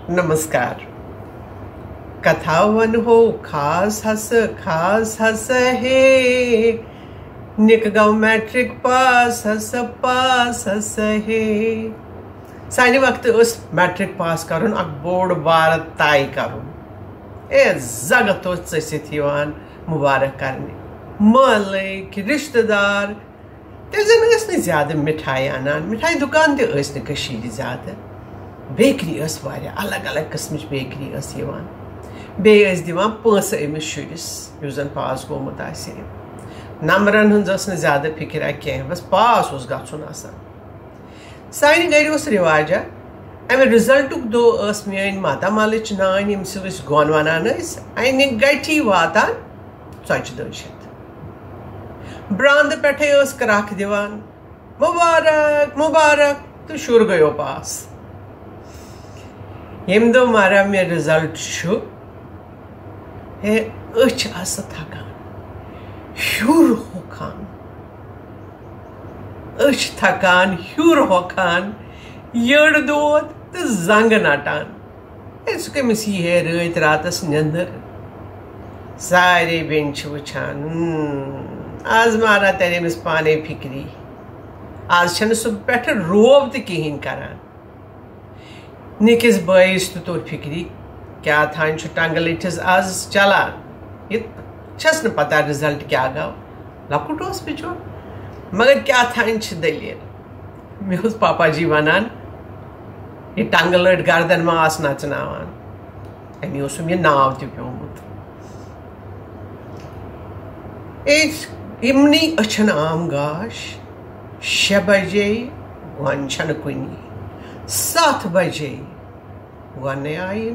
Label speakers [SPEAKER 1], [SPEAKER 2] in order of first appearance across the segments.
[SPEAKER 1] नमस्कार। कथा वन हो खास हस हे निक गौ मैट्रिक पास हस हे। सानि वक्त मैट्रिक पास करुन अक बोड़ बार तय करुन जगत चसित मुबारक करने मालिक रिश्तेदार तन ज्यादा मिठाई अनान मिठाई दुकान तशीर ज्यादा बेकरी अलग अलग किस्म बेकरी बेस दिवान पैस अमिस शुरिस जन पास गोमुत नंबरन हज ज्यादा फिक्र कह बस पास गुन सानि गर रिवाजा अमे रिजल्ट दो मेन मातामाल नान यम गोन वनान अन गठी वातान च दशित ब्रांद पे क्रख दिवान मुबारक मुबारक तो शुर गयो पास यम दो मारा मे रिजल्ट हे थकान हुर होखान थकान हुर होखान यड़ दोद तो जंग नटान कमिस ये रत रातस नंदर सारे बेन वुचान आज मारा तरिस पाने फिक्री आज सह पे रोब तो कहें करान निकिस बस तोर फिक्री क्या थान टंग लटिस आज चलान यस न पता रिजल्ट क्या गो लकुट बिचो मगर क्या थान दलील मे पापा जी वनान ये टंग लट गर्दन मास नचनावान अमे ये नाव तु प्योमुत इमनी अछन आम गाश 6 बजे वन छन कुनी 7 बजे वन आई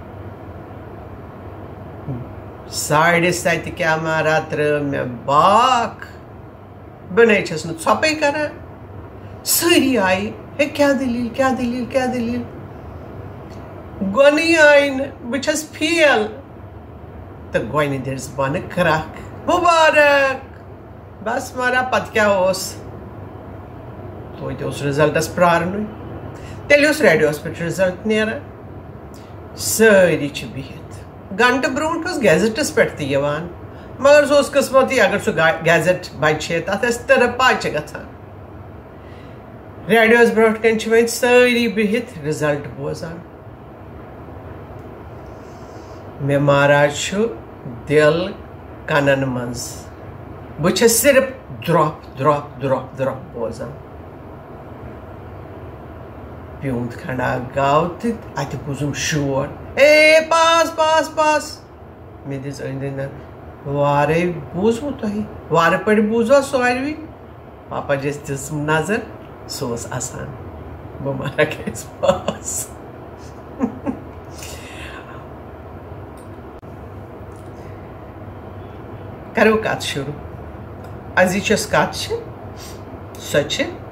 [SPEAKER 1] 7:30 क्या मारा मे बाक बन छपे कर सारी आई हे क्या दलील क्या दलील क्या दलील गोन आई बस फेल तो गोन दिस बन क्रख मुबारक बस मारा पत क्या तो रिजल्टस प्रारन तेल रेडियोस पे रिजल्ट नेरान सारी बिहित घंटे ब्रोट गैजेटस पे मगर सो किस्मत अगर सह गैजेट बचे तथ तरपाच गसान रेडियोस ब्रोट कन वन सारी बिहित रिजल्ट बोजान मे महाराज दिल कनन मज बह सिर्फ द्रप द्रप द्रप द्रप बोजान प्यूंत खंडा गाव तो बुझुम शोर ए पास पास पास मे दिस अंद वारे बूझमु तुम वार पे बूझो सारवी पापा जस दिस नजर सोस आसान बह मारा गस पास करो कथ शुरू अजिचस कथ सो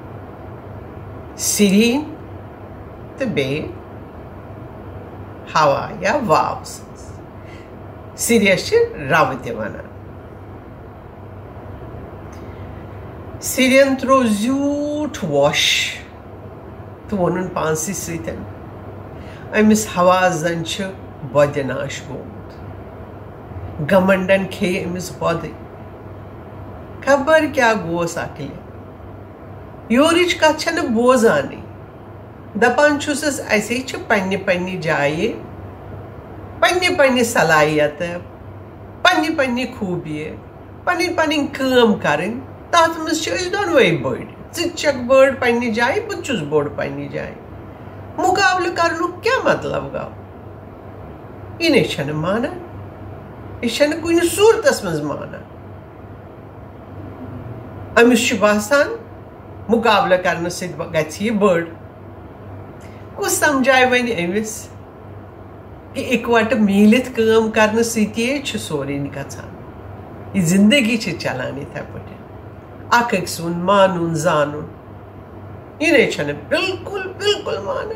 [SPEAKER 1] सीरी तो बे हवा या वाव सीरियस रव तनान सीरियन त्रो ज्यूठ वॉश तो वोन पानस अमिस हवा जन बदनाश गोमुत घमंडन खे अमिस बद खबर क्या गोस अकल योरिच कथ बोजान दपान असे पन्ने पन्ने जाए पन्ने पन्ने सलाहियत पन्ने पन्ने खूबी पन्नी पन्नी काम करें तथ मज दोनवे बड़ चक बड़ पन्ने जाए बहुत बोड़ पन्ने जाए मुकाबले कर क्या मतलब गो इन माना यह कुन सूरतस मज माना अमिस बसान मुकाबले करने सह बड़ कुछ समझाए वन अमिस कि इकवट मिलित काम करने सोरे गचान यह जिंदगी चलान इथे पे अक सुन मानुन जानून इन बिल्कुल बिल्कुल मान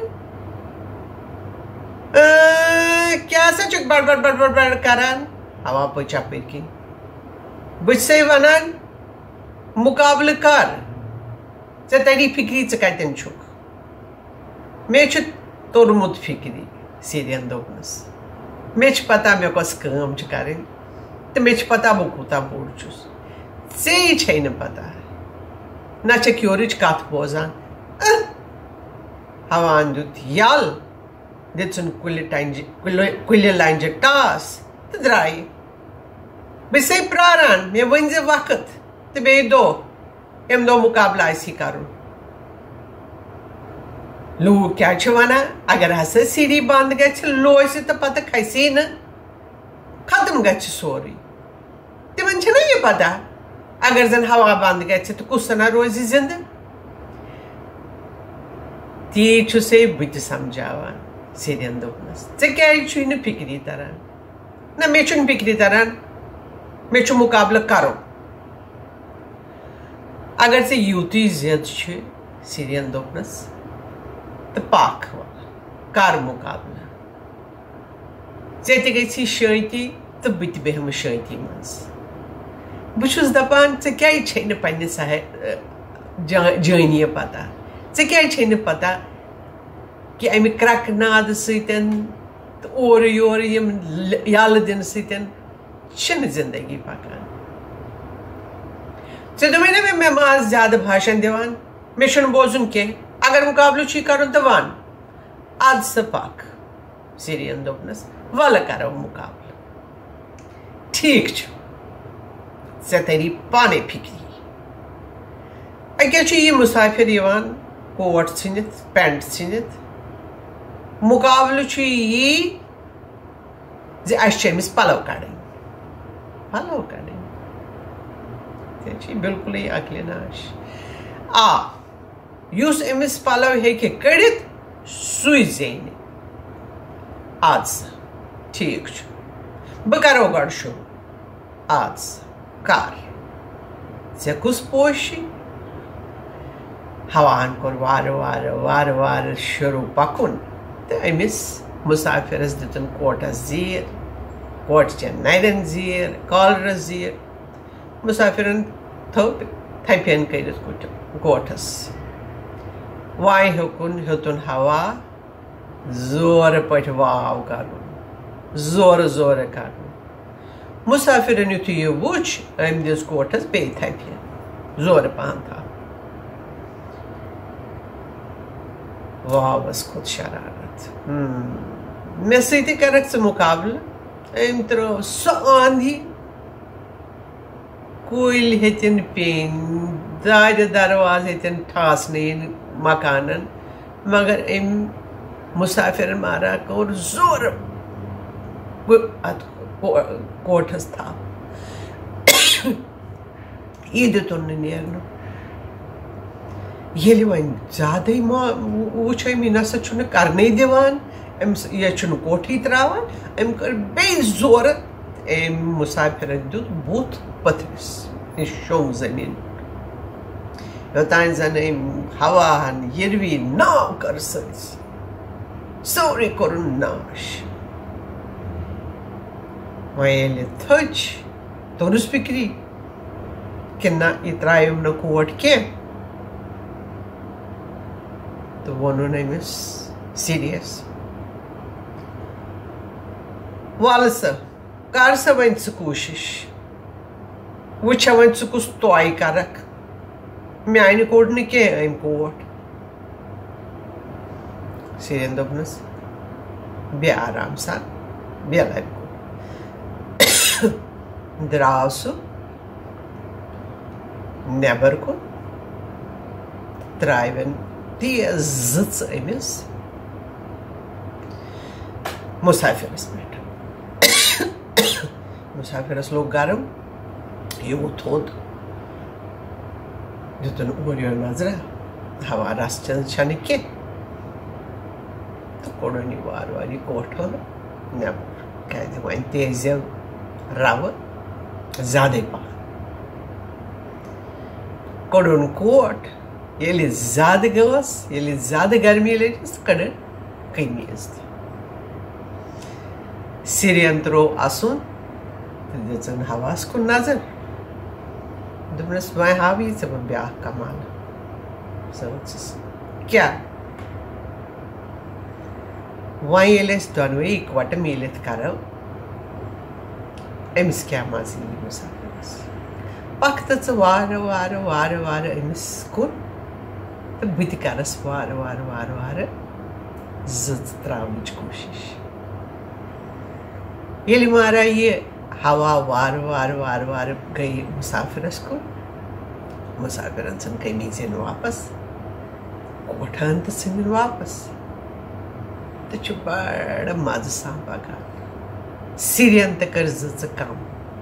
[SPEAKER 1] क्या सा बड़ बड़ बड़ बड़ बड़ करान हवा पच अपर किन बस वनान मुकाबले कर े तरी फिक्री कतन मे तोरमुत फिक्री Sírien dognus. Mech pata me kos kam karin. Te mech pata bu kuta burchus. Sei chain pata. Na chekyorich kath bozan. Havan dut yal. Ditsun quille lange tas. Te drai. Besei praran me wenze waqt. Te be do. Em do mukabla isi karun. لوگ کیا چھوانا اگر ہسا سیری بند گچھ loss تو پتہ کھسی نا ختم گچھ سوری تمن چھنا یہ پتہ اگر زن ہوا بند گچھ تو کس طرح روزی زندہ تی چھو سے بت سمجھاوان سیرین دوپنس ژے کیازِ چھُے نہٕ فکری تران نہ مےٚ چھُنہٕ فکری تران مےٚ چھُ مقابلہٕ کرُن اگر ژےٚ یوٗتُے ضد چھُ سیرین دوپنس تو پاک کر مقابلہ ژےٚ تہِ گژھی شٲنتی تو بہٕ تہِ بیٚہمہٕ شٲنتی منٛز بہٕ چھُس دپان ژےٚ کیازِ چھے نہٕ پننہِ جٲنی پتہ ژےٚ کیازِ چھے نہٕ پتہ کہ امہِ کرٛکہٕ نادٕ سۭتۍ تہٕ اورٕ یورٕ یِم یلہٕ دِنہٕ سۭتۍ چھنہٕ زندگی پکان ژےٚ دوٚپمے نا مےٚ ما آز زیادٕ بھاشن دِوان مےٚ چھُنہٕ بوزُن کینٛہہ اگر مقابلہ چھی کرن تو ون اد سا پاک سیرین دوپنس ولہ کرو مقابلہ ٹھیک چھُ ژےٚ تری پانے فکری اکیاہ چھُ یہِ مسافر یِوان کوٹ ژھٕنِتھ پینٹ ژھٕنِتھ مقابلہ چھُ یی زِ اَسہِ چھِ أمِس پلو کڑٕنۍ ژےٚ چھُے بالکُلٕے عقلہِ ناش یُس أمِس پلو ہیٚکہِ کٔڑِتھ سُے زینہِ اد سا ٹھیک چھُ بہٕ کرو گۄڈٕ شروع اد سا کر ژےٚ کُس پوش چھُے ہواہن کوٚر وارٕ وارٕ شروع پکُن تہٕ أمِس مسافرس دِتُن کوٹس زیٖر کوٹہٕ چٮ۪ن نرٮ۪ن زیٖر کالرس زیٖر مسافرن تھٲو تھپٮ۪ن کٔرِتھ کوٹھس وۄنۍ ہیوٚتُن ہوا زورٕ پٲٹھۍ واو کرُن زورٕ کرُن مسافرن یُتھُے یہِ وُچھ أمۍ دِژ کوٹھس بیٚیہِ تھپٮ۪ن زورٕ پہن تھاو واوس کھوٚت شرارت مےٚ سۭتۍ کرکھ ژٕ مقابلہٕ أمۍ ترٲو سۄ آندھی کُلۍ ہیٚتِن پیٚنۍ دارِ درواز ہیٚتِن ٹھاسنہٕ یِنۍ مکانن مگر أمۍ مسافر مارا کوٚر زورٕ اتھ کوٹھس تھپھ یہِ دِتُن نہٕ نیرنہٕ ییٚلہِ وۄنۍ زیادٕے وُچھ أمۍ یہِ نسا چھُنہٕ کرنٕے دِوان أمِس یہِ چھُنہٕ کوٹھٕے تراوان أمۍ کٔر بیٚیہِ زورٕ أمۍ مسافرن دیُت بُتھ پٔتھرِس یہِ شوٚنٛگ زٔمیٖن یوٚتانۍ زن أمۍ ہواہن یِروی ناو کٔر سٲرسٕے سورُے کوٚرُن ناش وۄنۍ ییٚلہِ تھٔچ توٚرُس فِکری کہِ نہ یہِ ترٛایِم نہٕ کوٹ کینٛہہ تہٕ ووٚنُن أمِس سیٖریس وَلہٕ سا کر سا وۄنۍ ژٕ کوٗشِش وٕچھا وۄنۍ ژٕ کُس طے کرکھ میانہِ کوٚڑ نہٕ کینٛہہ أمۍ کوٹ سیٖرین دوٚپنس بیٚہہ آرام سان بیٚہہ لبہِ کُن درٛاو سُہ نٮ۪بر کُن ترٛاوٮ۪ن تیز زٕژ أمِس مسافرس پٮ۪ٹھ مسافرس لوٚگ گرم یہِ ووٚتھ تھوٚد دِتُن اورٕ یورٕ نظرا ہوا رس چھنہٕ کینٛہہ تہٕ کوٚڑُن یہِ وارٕ یہِ کوٹھٕ نٮ۪بر کیازِ وۄنۍ تیزیو رَوٕ زیادَے پہن کوٚڑُن کوٹ ییٚلہِ زیادٕ گٔژھ ییٚلہِ زیادٕ گرمی لٔجِس کٔڑٕن قمیٖض تہِ سیٖرین ترٛوو اَسُن تہٕ دِژٕن ہواہس کُن نظر دوٚپنس وۄنۍ ہاوٕے ژےٚ بہٕ بیٛاکھ کمال ژٕ وٕچھِس کیٛاہ وۄنۍ ییٚلہِ أسۍ دۄنوَے اِکوَٹہٕ میٖلِتھ کَرو أمِس کیٛاہ مَزٕ یی مُسافِرَس پَکھ تہٕ ژٕ وارٕ وارٕ وارٕ وارٕ أمِس کُن تہٕ بہٕ تہِ کَرَس وارٕ وارٕ وارٕ وارٕ زٕژ ترٛاونٕچ کوٗشِش ییٚلہِ مہراج یہِ ہوا وارٕ وارٕ وارٕ وارٕ گٔیہِ مُسافِرَس کُن مُسافِرَن ژھٕن قمیٖض یِن واپَس کوٹھان تہِ ژھٕنِن واپَس تہٕ چھُ بَڑٕ مَزٕ سان پَکان سِرٮ۪ن تہِ کٔر زٕژٕ کَم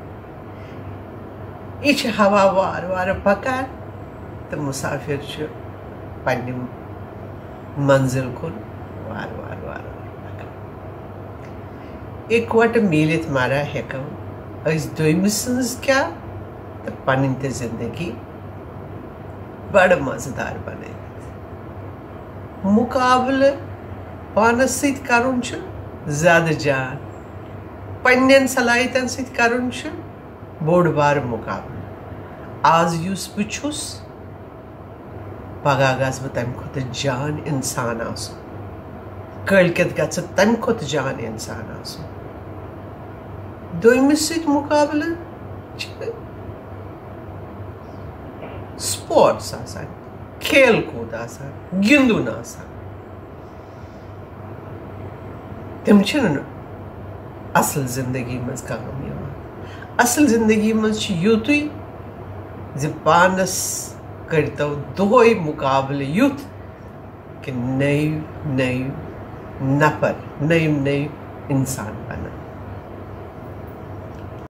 [SPEAKER 1] یہِ چھِ ہوا وارٕ وارٕ پَکان تہٕ مُسافِر چھُ پنٛنہِ منزِل کُن وارٕ وارٕ وارٕ وارٕ پَکان اِکوَٹہٕ میٖلِتھ مہراج ہٮ۪کو أسۍ دوٚیمہِ سٕنٛز کیٛاہ تہٕ پَنٕنۍ تہِ زِندگی بَڑٕ مَزٕدار بَنٲوِتھ مُقابلہٕ پانَس سۭتۍ کَرُن چھُ زیادٕ جان پنٛنٮ۪ن صلٲحیتَن سۭتۍ کَرُن چھُ بوٚڑ بارٕ مُقابلہٕ آز یُس بہٕ چھُس پَگاہ گژھٕ بہٕ تَمہِ کھۄتہٕ جان اِنسان آسُن کٲلۍکٮ۪تھ گژھِ تَمہِ کھۄتہٕ جان اِنسان آسُن دوٚیمِس سۭتۍ مُقابلہٕ چھِ سپوٹٕس آسان کھیل کوٗد آسان گِنٛدُن آسان تِم چھِنہٕ اَصٕل زِندگی منٛز کٲم یِوان اَصٕل زِندگی منٛز چھِ یُتُے زِ پانَس کٔرۍتو دۄہَے مُقابلہٕ یُتھ کہِ نٔوۍ نٔوۍ نَفر نٔوۍ نٔوۍ اِنسان